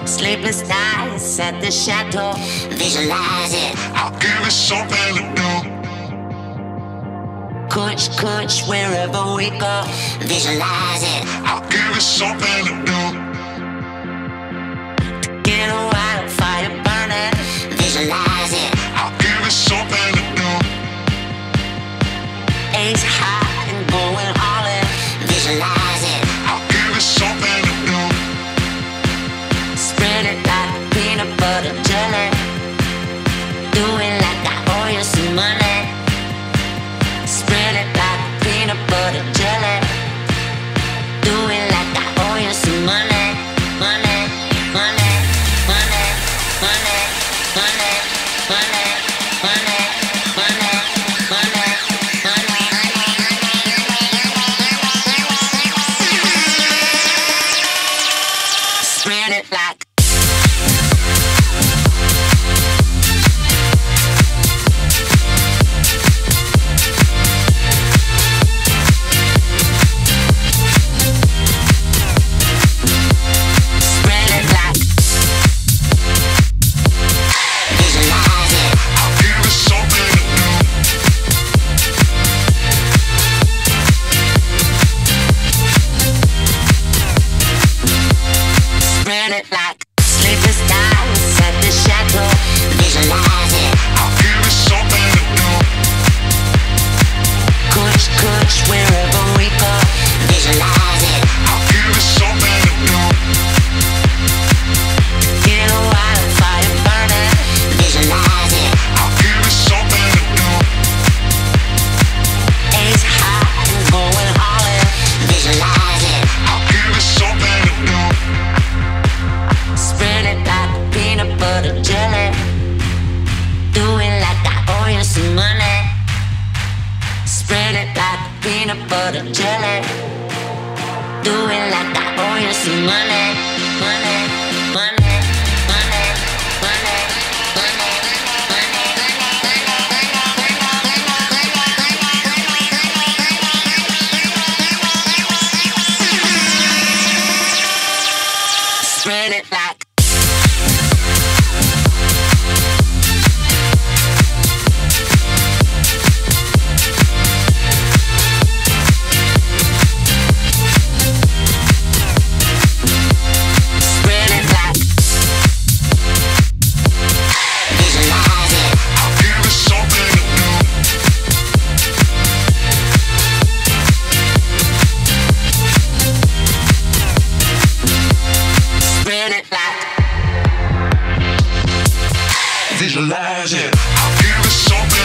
Sleepless nights at the chateau. Visualize it. I'll give it something to do. Coach, wherever we go. Visualize it. I'll give it something to do. Get a wildfire burning. Visualize it. I'll give it something to do. Ace high and going all in. Visualize it. I'll give it something to do. Spread it like peanut butter jelly. Do it like I owe you some money. Spread it like peanut butter jelly. Do it like I owe you some money. Money, money, money, money, money, money, money, money, money, money. Spread it like. Like sleepless nights at the chateau. Visualize it. I'll give it something to do. Coach, wherever we go. Visualize it. I'll give it something to do. Get a wildfire burning. Visualize it. I'll give it something to do. Ace high and going all in. Visualize it. I'll give it something to do. Spread it like peanut butter jelly. Do it like I owe you some money. Spread it like peanut butter jelly. Do it like I owe you some money. Money, money, money, money, money, money. Spread it like. Visualize it. I'll give it something.